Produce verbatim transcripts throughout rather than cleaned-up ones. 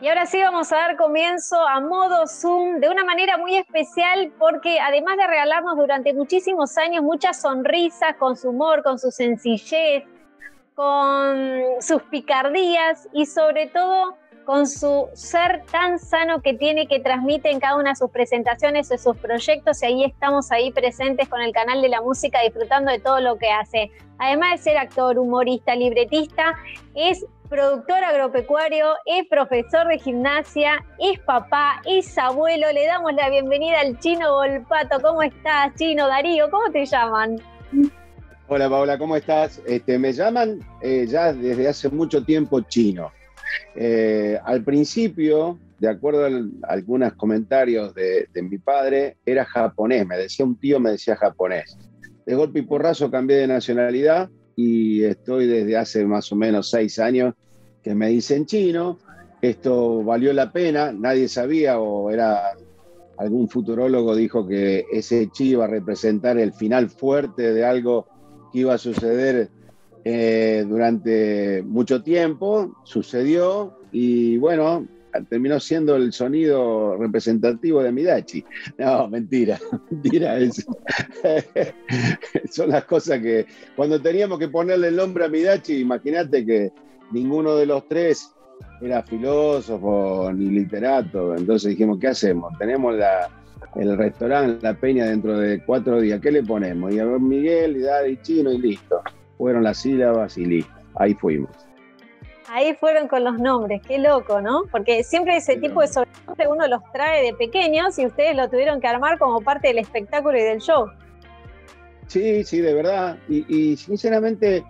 ahora sí vamos a dar comienzo a modo Zoom de una manera muy especial porque además de regalarnos durante muchísimos años muchas sonrisas con su humor, con su sencillez, con sus picardías y sobre todo con su ser tan sano que tiene, que transmite en cada una de sus presentaciones, de sus proyectos, y ahí estamos ahí presentes con el canal de la música disfrutando de todo lo que hace. Además de ser actor, humorista, libretista, es productor agropecuario, es profesor de gimnasia, es papá, es abuelo. Le damos la bienvenida al Chino Volpato. ¿Cómo estás, Chino? Darío, ¿cómo te llaman? Hola Paola, ¿cómo estás? Este, me llaman eh, ya desde hace mucho tiempo Chino. Eh, al principio, de acuerdo a, a algunos comentarios de, de mi padre, era japonés, me decía un tío, me decía japonés. De golpe y porrazo cambié de nacionalidad y estoy desde hace más o menos seis años que me dicen Chino. Esto valió la pena, nadie sabía, o era algún futurólogo dijo que ese chi iba a representar el final fuerte de algo que iba a suceder eh, durante mucho tiempo. Sucedió y bueno, terminó siendo el sonido representativo de Midachi. No, mentira, mentira. Es, son las cosas que cuando teníamos que ponerle el nombre a Midachi, imagínate que ninguno de los tres era filósofo ni literato. Entonces dijimos, ¿qué hacemos? Tenemos la el restaurante La Peña dentro de cuatro días, ¿qué le ponemos? Y a ver, Miguel, y Daddy, Chino y listo. Fueron las sílabas y listo. Ahí fuimos. Ahí fueron con los nombres, qué loco, ¿no? Porque siempre ese qué tipo loco de sobrenombres uno los trae de pequeños y ustedes lo tuvieron que armar como parte del espectáculo y del show. Sí, sí, de verdad. Y, y sinceramente,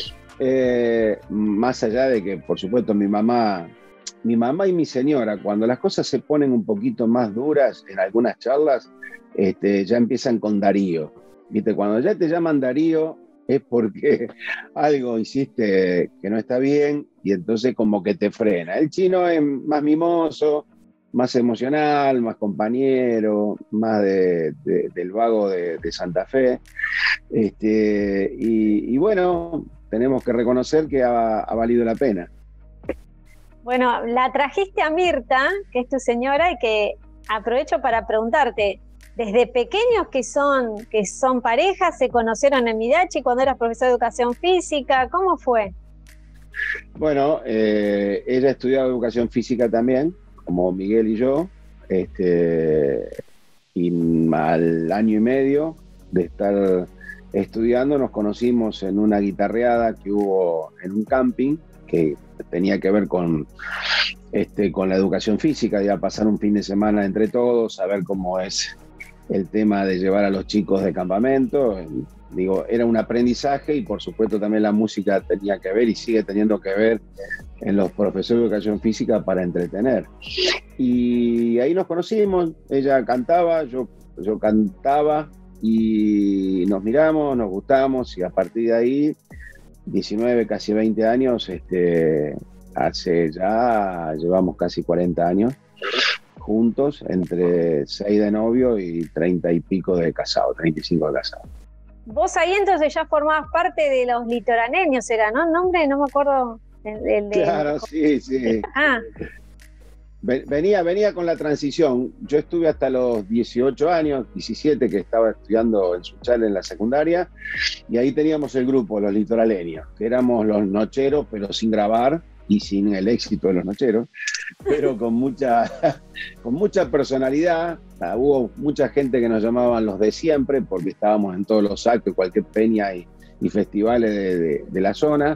eh, más allá de que, por supuesto, mi mamá... Mi mamá y mi señora, cuando las cosas se ponen un poquito más duras en algunas charlas, este, ya empiezan con Darío. ¿Viste? Cuando ya te llaman Darío es porque algo hiciste que no está bien y entonces como que te frena. El Chino es más mimoso, más emocional, más compañero, más de, de, del vago de, de Santa Fe. Este, y, y bueno, tenemos que reconocer que ha, ha valido la pena. Bueno, la trajiste a Mirta, que es tu señora, y que aprovecho para preguntarte, desde pequeños que son, que son parejas, se conocieron en Midachi cuando eras profesor de educación física, ¿cómo fue? Bueno, eh, ella estudiaba educación física también, como Miguel y yo, este, y al año y medio de estar estudiando nos conocimos en una guitarreada que hubo en un camping, que tenía que ver con, este, con la educación física, ya pasar un fin de semana entre todos, saber cómo es el tema de llevar a los chicos de campamento. Digo, era un aprendizaje y por supuesto también la música tenía que ver y sigue teniendo que ver en los profesores de educación física para entretener. Y ahí nos conocimos, ella cantaba, yo, yo cantaba y nos miramos, nos gustamos y a partir de ahí diecinueve, casi veinte años, este, hace ya, llevamos casi cuarenta años juntos, entre seis de novio y treinta y pico de casado, treinta y cinco de casado. Vos ahí entonces ya formabas parte de los litoraneños, ¿era, no? ¿El nombre? No me acuerdo. El, el, claro, el... sí, sí. Ah. Venía, venía con la transición. Yo estuve hasta los dieciocho años, diecisiete, que estaba estudiando en Suchal en la secundaria, y ahí teníamos el grupo, los litoraleños, que éramos los nocheros, pero sin grabar y sin el éxito de los nocheros, pero con mucha, con mucha personalidad. Hubo mucha gente que nos llamaban los de siempre, porque estábamos en todos los actos, cualquier peña y, y festivales de, de, de la zona.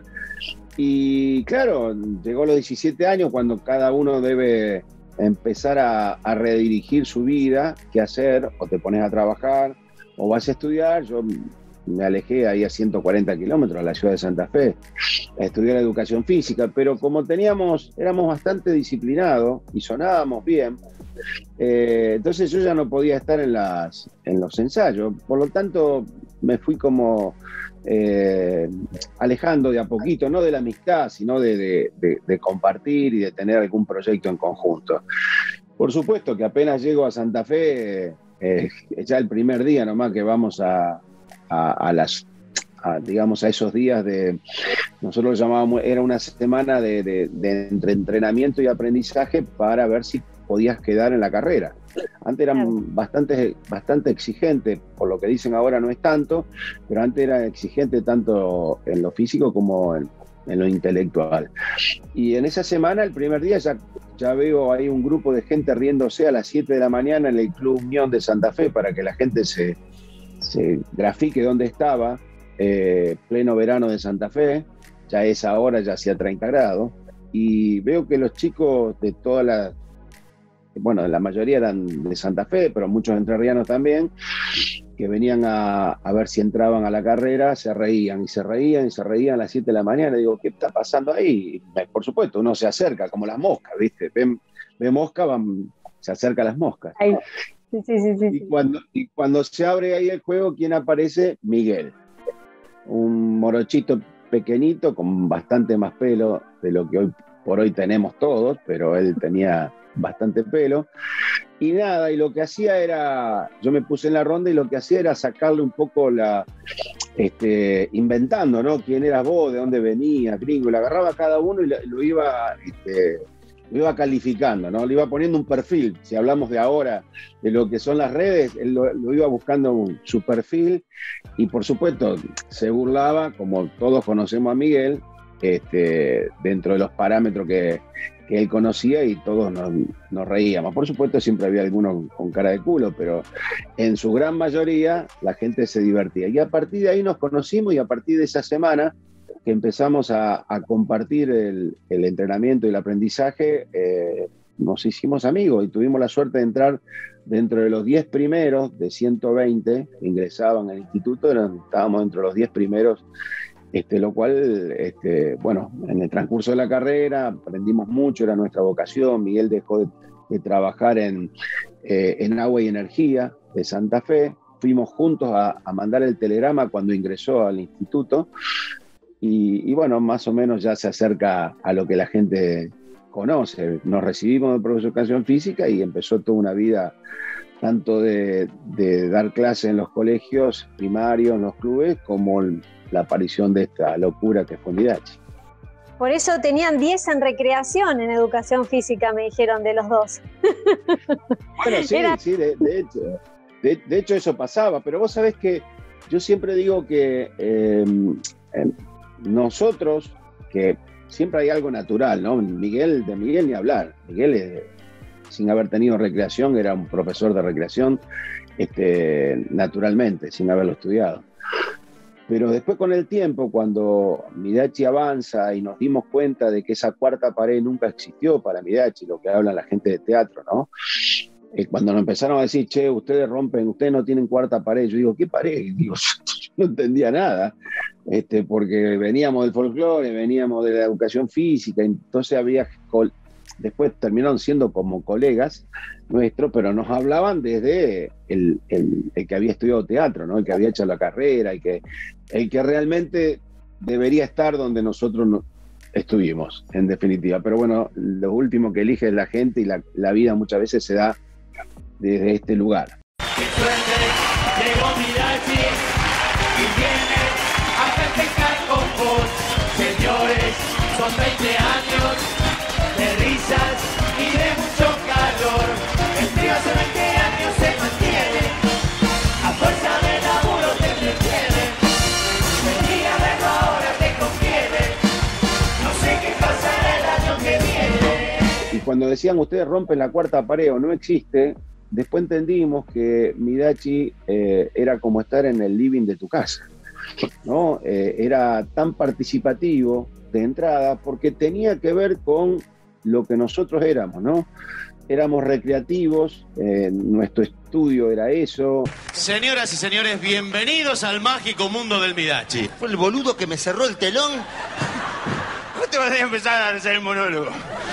Y claro, llegó los diecisiete años cuando cada uno debe empezar a, a redirigir su vida, qué hacer, o te pones a trabajar, o vas a estudiar. Yo me alejé ahí a ciento cuarenta kilómetros, a la ciudad de Santa Fe, a estudiar educación física, pero como teníamos, éramos bastante disciplinados y sonábamos bien, eh, entonces yo ya no podía estar en, las, en los ensayos, por lo tanto me fui como... Eh, alejando de a poquito, no de la amistad, sino de, de, de, de compartir y de tener algún proyecto en conjunto. Por supuesto que apenas llego a Santa Fe, eh, ya el primer día nomás que vamos a, a, a, las, a, digamos, a esos días de, nosotros lo llamábamos, era una semana de, de, de entre entrenamiento y aprendizaje para ver si podías quedar en la carrera. Antes eran claro. bastante, bastante exigentes, por lo que dicen ahora no es tanto, pero antes era exigente tanto en lo físico como en, en lo intelectual. Y en esa semana, el primer día, ya, ya veo ahí un grupo de gente riéndose a las siete de la mañana en el Club Unión de Santa Fe para que la gente se, se grafique dónde estaba, eh, pleno verano de Santa Fe, ya a esa hora ya hacía treinta grados, y veo que los chicos de todas las, bueno, la mayoría eran de Santa Fe, pero muchos entrerrianos también, que venían a, a ver si entraban a la carrera, se reían y se reían y se reían a las siete de la mañana. Digo, ¿qué está pasando ahí? Y, por supuesto, uno se acerca, como las moscas, ¿viste? Ve, ve mosca, van, se acerca a las moscas. Ay, sí, sí, sí, sí. Y, cuando, y cuando se abre ahí el juego, ¿quién aparece? Miguel. Un morochito pequeñito con bastante más pelo de lo que hoy por hoy tenemos todos, pero él tenía bastante pelo, y nada, y lo que hacía era, yo me puse en la ronda y lo que hacía era sacarle un poco la, este, inventando, ¿no? ¿Quién eras vos? ¿De dónde venía? Gringo, le agarraba a cada uno y lo, lo iba, este, lo iba calificando, ¿no? Le iba poniendo un perfil. Si hablamos de ahora, de lo que son las redes, él lo, lo iba buscando un, su perfil, y por supuesto se burlaba, como todos conocemos a Miguel, este, dentro de los parámetros que que él conocía, y todos nos, nos reíamos. Por supuesto, siempre había alguno con cara de culo, pero en su gran mayoría la gente se divertía. Y a partir de ahí nos conocimos, y a partir de esa semana que empezamos a, a compartir el, el entrenamiento y el aprendizaje, eh, nos hicimos amigos y tuvimos la suerte de entrar dentro de los diez primeros de ciento veinte que ingresaban al instituto. Eran, estábamos dentro de los diez primeros. Este, lo cual, este, bueno, en el transcurso de la carrera aprendimos mucho, era nuestra vocación. Miguel dejó de, de trabajar en, eh, en Agua y Energía de Santa Fe. Fuimos juntos a, a mandar el telegrama cuando ingresó al instituto, y, y bueno, más o menos ya se acerca a lo que la gente conoce. Nos recibimos de profesor de educación física y empezó toda una vida tanto de, de dar clases en los colegios primarios, en los clubes, como el, la aparición de esta locura que fue Midachi. Por eso tenían diez en recreación en educación física, me dijeron, de los dos. Bueno, sí, Era... sí, de, de hecho. De, de hecho eso pasaba, pero vos sabés que yo siempre digo que eh, eh, nosotros, que siempre hay algo natural, ¿no? Miguel, de Miguel ni hablar. Miguel, es, sin haber tenido recreación, era un profesor de recreación, este, naturalmente, sin haberlo estudiado. Pero después, con el tiempo, cuando Midachi avanza y nos dimos cuenta de que esa cuarta pared nunca existió para Midachi, lo que habla la gente de teatro, ¿no? Eh, cuando nos empezaron a decir, che, ustedes rompen, ustedes no tienen cuarta pared, yo digo, ¿qué pared? Digo, yo no entendía nada, este, porque veníamos del folclore, veníamos de la educación física, entonces había... Después terminaron siendo como colegas nuestros, pero nos hablaban desde el, el, el que había estudiado teatro, ¿no? El que había hecho la carrera, y que, el que realmente debería estar donde nosotros no, estuvimos, en definitiva. Pero bueno, lo último que elige es la gente, y la, la vida muchas veces se da desde este lugar. ¡Qué suerte! Llegó Midachi y viene a festejar con vos. Señores, son veinte años de risas y de mucho calor. El trío hace veinte años se mantiene, a fuerza de laburo te entretiene. Vení a verlo ahora, te conviene. No sé qué pasará el año que viene. Y cuando decían ustedes rompen la cuarta pared o no existe, después entendimos que Midachi eh, era como estar en el living de tu casa, ¿no? Eh, era tan participativo de entrada porque tenía que ver con lo que nosotros éramos, ¿no? Éramos recreativos, eh, nuestro estudio era eso. Señoras y señores, bienvenidos al mágico mundo del Midachi. ¿Fue el boludo que me cerró el telón? ¿Cómo te vas a empezar a hacer el monólogo?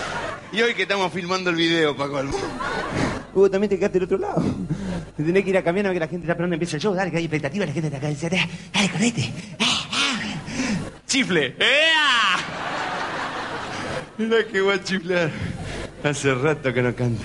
Y hoy que estamos filmando el video, Paco. Hugo, también te quedaste del otro lado. Te tenés que ir a cambiar a que la gente está esperando empiece el show. Dale, que hay expectativa, la gente está acá. Dale, correte. ¡Chifle! ¡Ea! Mirá que va a chiflar. Hace rato que no canta.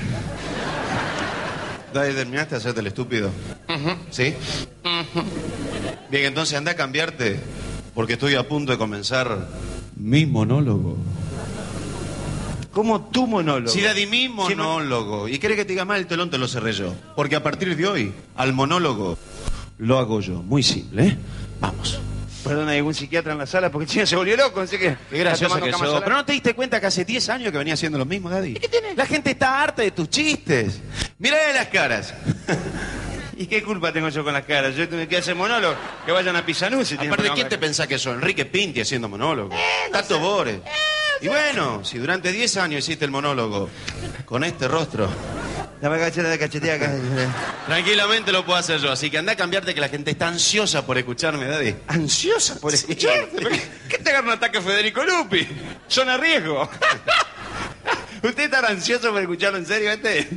Dale, ¿terminaste de hacerte el estúpido? Uh-huh. ¿Sí? Uh-huh. Bien, entonces anda a cambiarte. porque estoy a punto de comenzar mi monólogo. ¿Cómo tu monólogo? Si le di mi monólogo. ¿Y querés que te diga mal? El telón te lo cerré yo. Porque a partir de hoy, al monólogo, lo hago yo. Muy simple, ¿eh? Vamos. Perdón, ¿hay algún psiquiatra en la sala? Porque el chino se volvió loco, así que... Qué gracioso que sos. Pero ¿no te diste cuenta que hace diez años que venía haciendo lo mismo, Daddy? ¿Y qué tiene? La gente está harta de tus chistes. Mirá las caras. ¿Y qué culpa tengo yo con las caras? Yo tengo que hacer monólogo, que vayan a Pisanús. Aparte, ¿quién te pensás que sos? Enrique Pinti haciendo monólogo. Eh, no Tato sé. Bores. Eh, y bueno, si durante diez años hiciste el monólogo con este rostro... La cacheta de cachetea acá. Tranquilamente lo puedo hacer yo, así que anda a cambiarte que la gente está ansiosa por escucharme, Daddy. ¿Ansiosa por escucharte? Sí. ¿Qué te agarra un ataque Federico Lupi? Son a riesgo. ¿Usted está ansioso por escucharlo en serio, este?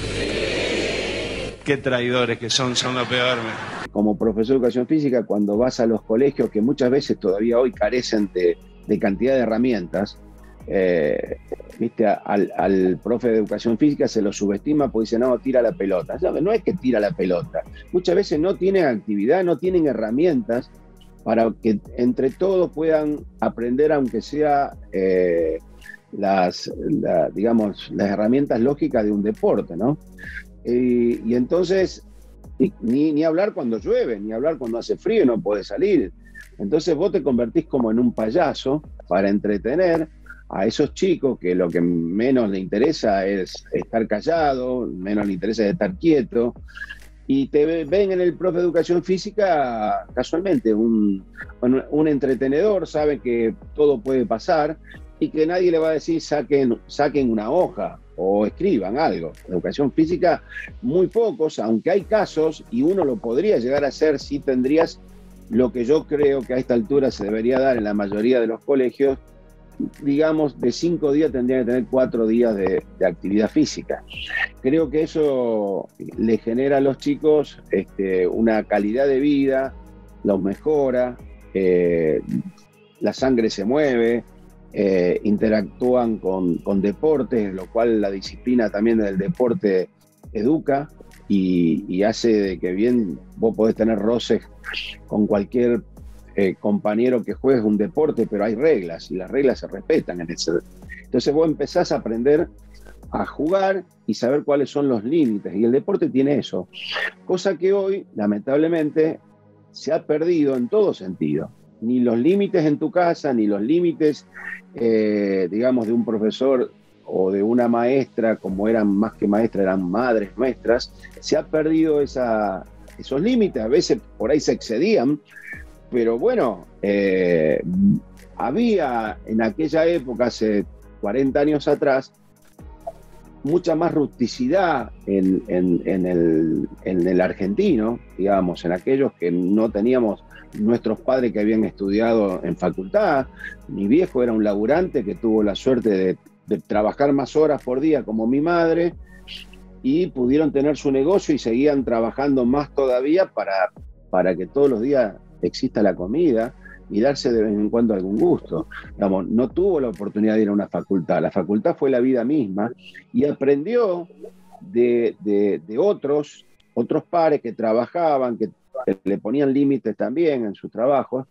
Qué traidores que son, son lo peor. Como profesor de educación física, cuando vas a los colegios que muchas veces todavía hoy carecen de, de cantidad de herramientas, eh, viste, al, al profe de educación física se lo subestima porque dice, no, tira la pelota. No es que tira la pelota. Muchas veces no tienen actividad, no tienen herramientas para que entre todos puedan aprender, aunque sea eh, las, la, digamos, las herramientas lógicas de un deporte, ¿no? Y, y entonces, ni, ni hablar cuando llueve, ni hablar cuando hace frío y no podés salir. Entonces vos te convertís como en un payaso para entretener a esos chicos que lo que menos les interesa es estar callado, menos les interesa es estar quieto, y te ven en el profe de educación física casualmente un, un entretenedor, sabe que todo puede pasar y que nadie le va a decir saquen, saquen una hoja o escriban algo. Educación física, muy pocos, aunque hay casos, y uno lo podría llegar a hacer si tendrías lo que yo creo que a esta altura se debería dar en la mayoría de los colegios, digamos, de cinco días tendría que tener cuatro días de, de actividad física. Creo que eso le genera a los chicos este, una calidad de vida, los mejora, eh, la sangre se mueve, eh, interactúan con, con deportes, lo cual la disciplina también del deporte educa y, y hace de que bien vos podés tener roces con cualquier Eh, compañero que juegue un deporte, pero hay reglas y las reglas se respetan en ese. Entonces vos empezás a aprender a jugar y saber cuáles son los límites, y el deporte tiene eso, cosa que hoy lamentablemente se ha perdido en todo sentido. Ni los límites en tu casa, ni los límites eh, digamos de un profesor o de una maestra, como eran más que maestras, eran madres maestras, se ha perdido esa, esos límites. A veces por ahí se excedían. Pero bueno, eh, había en aquella época, hace cuarenta años atrás, mucha más rusticidad en, en, en, el, en el argentino, digamos, en aquellos que no teníamos nuestros padres que habían estudiado en facultad. Mi viejo era un laburante que tuvo la suerte de, de trabajar más horas por día como mi madre, y pudieron tener su negocio y seguían trabajando más todavía para, para que todos los días exista la comida y darse de vez en cuando algún gusto. Digamos, no tuvo la oportunidad de ir a una facultad. La facultad fue la vida misma y aprendió de, de, de otros, otros pares que trabajaban, que, que le ponían límites también en sus trabajos.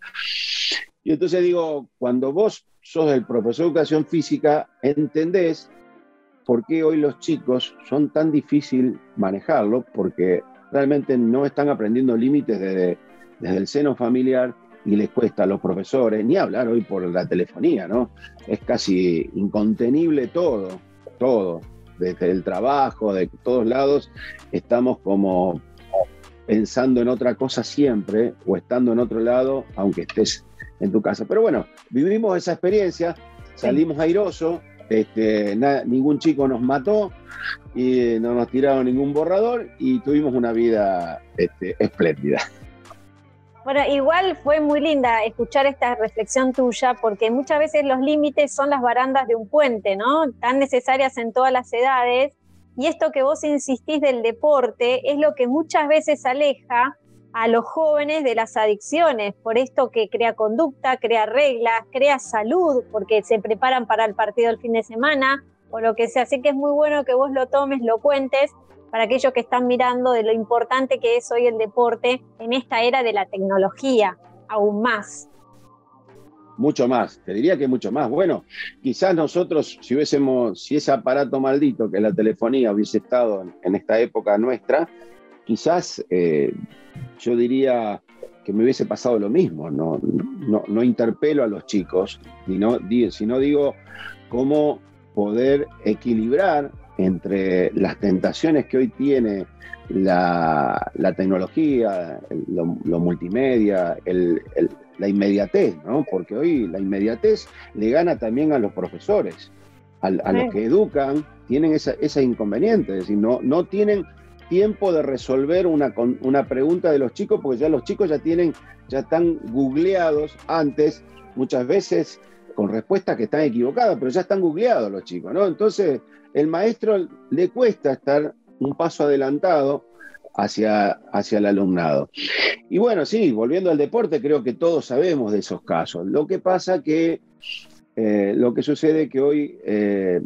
Y entonces digo, cuando vos sos el profesor de educación física, entendés por qué hoy los chicos son tan difíciles manejarlo, porque realmente no están aprendiendo límites desde desde el seno familiar y les cuesta a los profesores, ni hablar hoy por la telefonía, ¿no? Es casi incontenible todo, todo, desde el trabajo, de todos lados, estamos como pensando en otra cosa siempre, o estando en otro lado, aunque estés en tu casa. Pero bueno, vivimos esa experiencia, salimos airosos, este, na, ningún chico nos mató, y no nos tiraron ningún borrador, y tuvimos una vida este, espléndida. Bueno, igual fue muy linda escuchar esta reflexión tuya, porque muchas veces los límites son las barandas de un puente, ¿no? Tan necesarias en todas las edades, y esto que vos insistís del deporte es lo que muchas veces aleja a los jóvenes de las adicciones, por esto que crea conducta, crea reglas, crea salud, porque se preparan para el partido el fin de semana, o lo que sea. Así que es muy bueno que vos lo tomes, lo cuentes, para aquellos que están mirando de lo importante que es hoy el deporte en esta era de la tecnología, aún más. Mucho más, te diría que mucho más. Bueno, quizás nosotros, si hubiésemos, si ese aparato maldito que es la telefonía hubiese estado en, en esta época nuestra, quizás eh, yo diría que me hubiese pasado lo mismo. No, no, no interpelo a los chicos, sino, sino digo cómo poder equilibrar entre las tentaciones que hoy tiene la, la tecnología, lo, lo multimedia, el, el, la inmediatez, ¿no? Porque hoy la inmediatez le gana también a los profesores, a, a los que educan, tienen esa, ese inconveniente, es decir, no, no tienen tiempo de resolver una, una pregunta de los chicos, porque ya los chicos ya tienen, ya están googleados antes, muchas veces con respuestas que están equivocadas, pero ya están googleados los chicos, ¿no? Entonces, el maestro le cuesta estar un paso adelantado hacia, hacia el alumnado. Y bueno, sí, volviendo al deporte, creo que todos sabemos de esos casos. Lo que pasa que, eh, lo que sucede que hoy, eh,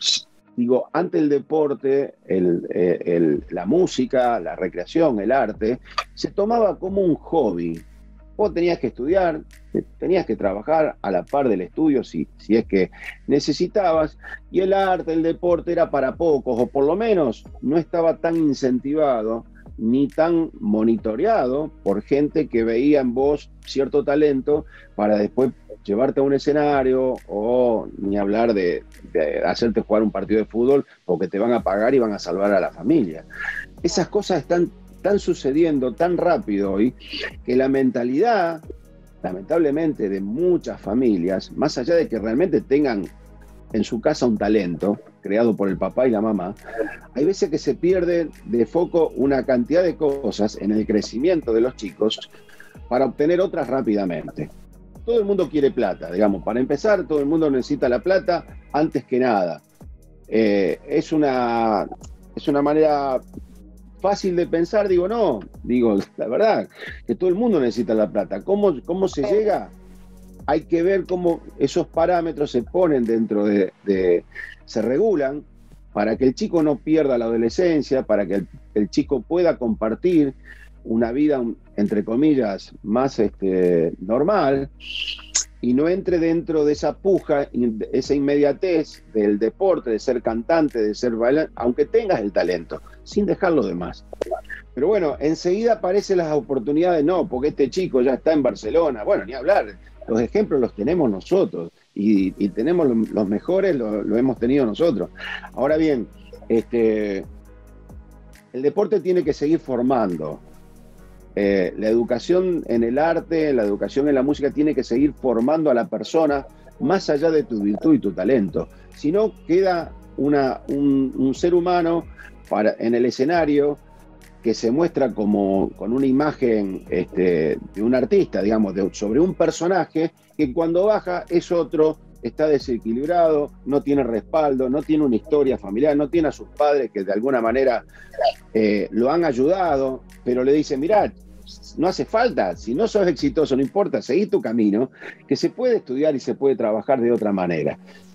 digo, ante el deporte, el, el, la música, la recreación, el arte, se tomaba como un hobby. Vos tenías que estudiar, tenías que trabajar a la par del estudio si, si es que necesitabas, y el arte, el deporte era para pocos, o por lo menos no estaba tan incentivado ni tan monitoreado por gente que veía en vos cierto talento para después llevarte a un escenario o ni hablar de, de hacerte jugar un partido de fútbol porque te van a pagar y van a salvar a la familia. Esas cosas están están sucediendo tan rápido hoy que la mentalidad, lamentablemente, de muchas familias, más allá de que realmente tengan en su casa un talento creado por el papá y la mamá, hay veces que se pierde de foco una cantidad de cosas en el crecimiento de los chicos para obtener otras rápidamente. Todo el mundo quiere plata, digamos, para empezar, todo el mundo necesita la plata antes que nada. Eh, es una, es una manera fácil de pensar, digo, no, digo, la verdad, que todo el mundo necesita la plata. ¿Cómo, cómo se llega? Hay que ver cómo esos parámetros se ponen dentro de, de, se regulan para que el chico no pierda la adolescencia, para que el, el chico pueda compartir una vida, entre comillas, más este, normal, y no entre dentro de esa puja, esa inmediatez del deporte, de ser cantante, de ser bailante, aunque tengas el talento, sin dejar lo demás. Pero bueno, enseguida aparecen las oportunidades, no, porque este chico ya está en Barcelona, bueno, ni hablar, los ejemplos los tenemos nosotros, y, y tenemos los, los mejores, lo, lo hemos tenido nosotros. Ahora bien, este, el deporte tiene que seguir formando. Eh, la educación en el arte, la educación en la música tiene que seguir formando a la persona más allá de tu virtud y tu talento. Si no, queda una, un, un ser humano para, en el escenario que se muestra como con una imagen este, de un artista, digamos, de, sobre un personaje que cuando baja es otro, está desequilibrado, no tiene respaldo, no tiene una historia familiar, no tiene a sus padres que de alguna manera eh, lo han ayudado, pero le dicen, mirá, no hace falta, si no sos exitoso, no importa, seguí tu camino, que se puede estudiar y se puede trabajar de otra manera.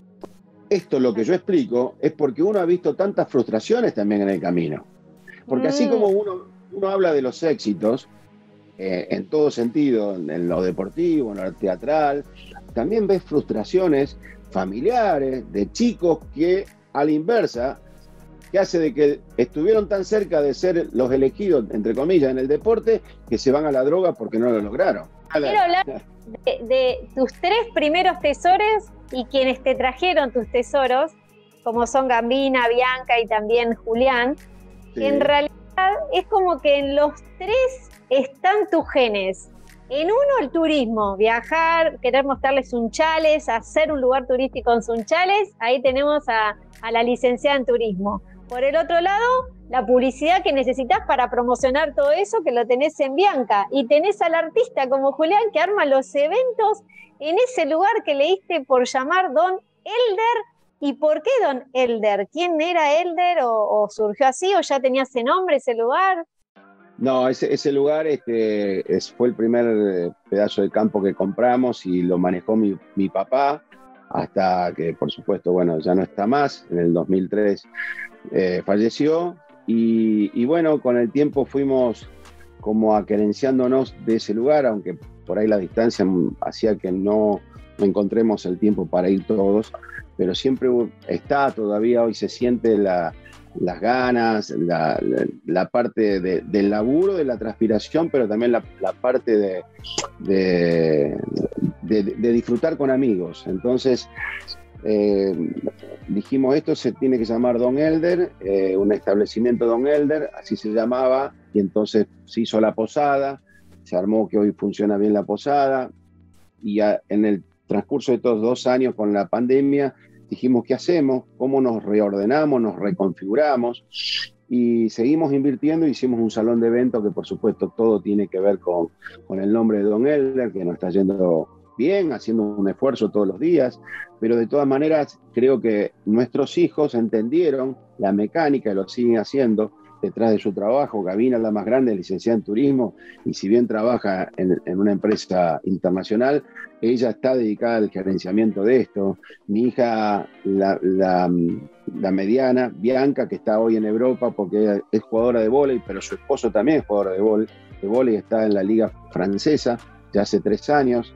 Esto, lo que yo explico, es porque uno ha visto tantas frustraciones también en el camino. Porque así como uno, uno habla de los éxitos, eh, en todo sentido, en, en lo deportivo, en lo teatral, también ves frustraciones familiares de chicos que, a la inversa, que hace de que estuvieron tan cerca de ser los elegidos, entre comillas, en el deporte, que se van a la droga porque no lo lograron. Quiero hablar de, de tus tres primeros tesores y quienes te trajeron tus tesoros, como son Gambina, Bianca y también Julián, sí. Que en realidad es como que en los tres están tus genes. En uno, el turismo, viajar, querer mostrarles Sunchales, hacer un lugar turístico en Sunchales, ahí tenemos a, a la licenciada en turismo. Por el otro lado, la publicidad que necesitas para promocionar todo eso, que lo tenés en Bianca. Y tenés al artista como Julián, que arma los eventos en ese lugar que leíste por llamar Don Elder. ¿Y por qué Don Elder? ¿Quién era Elder? ¿O, o surgió así? ¿O ya tenía ese nombre, ese lugar? No, ese, ese lugar este, es, fue el primer pedazo de campo que compramos y lo manejó mi, mi papá, hasta que, por supuesto, bueno, ya no está más. En el dos mil tres eh, falleció y, y bueno, con el tiempo fuimos como aquerenciándonos de ese lugar, aunque por ahí la distancia hacía que no, encontremos el tiempo para ir todos, pero siempre está todavía, hoy se siente la, las ganas, la, la, la parte de, del laburo, de la transpiración, pero también la, la parte de, de, de, de disfrutar con amigos. Entonces, eh, dijimos, esto se tiene que llamar Don Elder, eh, un establecimiento Don Elder, así se llamaba, y entonces se hizo la posada, se armó que hoy funciona bien la posada, y a, en el transcurso de estos dos años con la pandemia, dijimos, ¿qué hacemos? ¿Cómo nos reordenamos? ¿Nos reconfiguramos? Y seguimos invirtiendo, hicimos un salón de eventos que por supuesto todo tiene que ver con, con el nombre de Don Elder, que nos está yendo bien, haciendo un esfuerzo todos los días, pero de todas maneras creo que nuestros hijos entendieron la mecánica y lo siguen haciendo detrás de su trabajo. Gabina, la más grande, licenciada en turismo, y si bien trabaja en, en una empresa internacional, ella está dedicada al gerenciamiento de esto. Mi hija, la, la, la mediana, Bianca, que está hoy en Europa porque ella es jugadora de vóley, pero su esposo también es jugador de vóley, de vóley, está en la liga francesa ya hace tres años,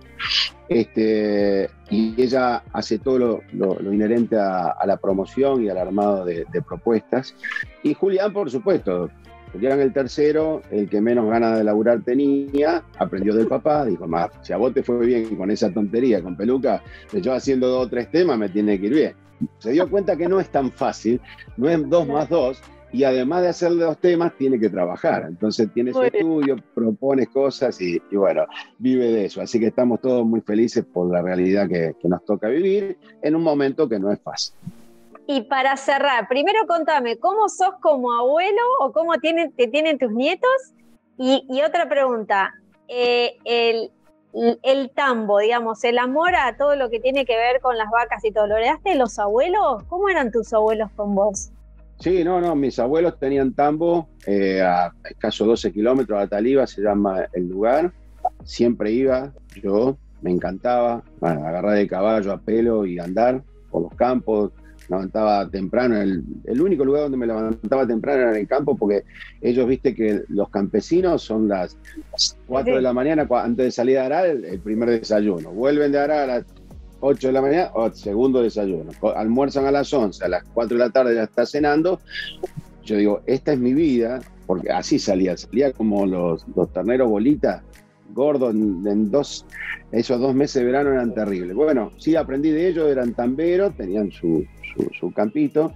este, y ella hace todo lo, lo, lo inherente a, a la promoción y al armado de, de propuestas. Y Julián, por supuesto, Julián el tercero, el que menos ganas de laburar tenía, aprendió del papá, dijo, más, si a vos te fue bien con esa tontería, con peluca, yo haciendo dos o tres temas me tiene que ir bien. Se dio cuenta que no es tan fácil, no es dos más dos, y además de hacerle dos temas, tiene que trabajar. Entonces tiene su estudio, propone cosas y, y bueno, vive de eso. Así que estamos todos muy felices por la realidad que, que nos toca vivir en un momento que no es fácil. Y para cerrar, primero contame, ¿cómo sos como abuelo o cómo tienen, te tienen tus nietos? Y, y otra pregunta, eh, el, el tambo, digamos, el amor a todo lo que tiene que ver con las vacas y todo, ¿lo heredaste de los abuelos? ¿Cómo eran tus abuelos con vos? Sí, no, no, mis abuelos tenían tambo eh, a escaso doce kilómetros de Taliba, se llama el lugar. Siempre iba, yo, me encantaba, bueno, agarrar el caballo a pelo y andar por los campos. Levantaba temprano, el, el único lugar donde me levantaba temprano era en el campo, porque ellos, viste que los campesinos son las cuatro de la mañana, antes de salir a arar, el, el primer desayuno. Vuelven de arar a las ocho de la mañana, oh, segundo desayuno. Almuerzan a las once, a las cuatro de la tarde ya está cenando. Yo digo, esta es mi vida, porque así salía, salía como los, los terneros bolitas, gordos, en, en dos, esos dos meses de verano eran terribles. Bueno, sí aprendí de ellos, eran tamberos, tenían su, su, su campito,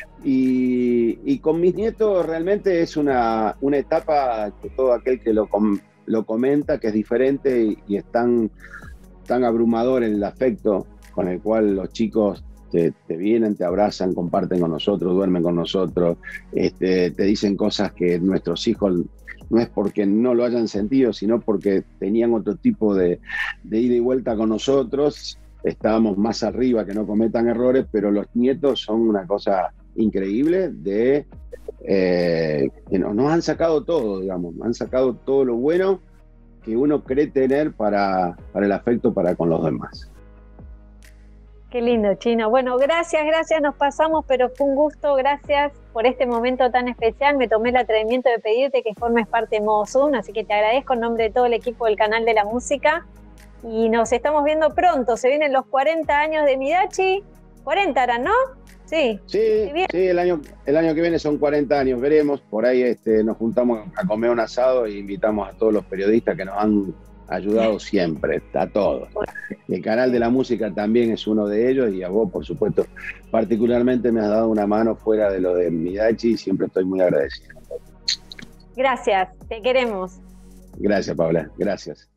y, y con mis nietos realmente es una, una etapa que todo aquel que lo, com, lo comenta, que es diferente y, y es tan, tan abrumador el afecto con el cual los chicos te, te vienen, te abrazan, comparten con nosotros, duermen con nosotros, este, te dicen cosas que nuestros hijos no es porque no lo hayan sentido, sino porque tenían otro tipo de, de ida y vuelta con nosotros. Estábamos más arriba, que no cometan errores, pero los nietos son una cosa increíble de eh, que nos, nos han sacado todo, digamos, han sacado todo lo bueno que uno cree tener para, para el afecto para con los demás. Qué lindo, Chino. Bueno, gracias, gracias, nos pasamos, pero fue un gusto, gracias por este momento tan especial. Me tomé el atrevimiento de pedirte que formes parte de Modo Zoom, así que te agradezco en nombre de todo el equipo del Canal de la Música y nos estamos viendo pronto. Se vienen los cuarenta años de Midachi, cuarenta eran, ¿no? Sí, sí, sí, el año, el año que viene son cuarenta años, veremos, por ahí este, nos juntamos a comer un asado e invitamos a todos los periodistas que nos han ayudado siempre, a todos. El Canal de la Música también es uno de ellos y a vos, por supuesto, particularmente me has dado una mano fuera de lo de Midachi y siempre estoy muy agradecido. Gracias, te queremos. Gracias, Paula, gracias.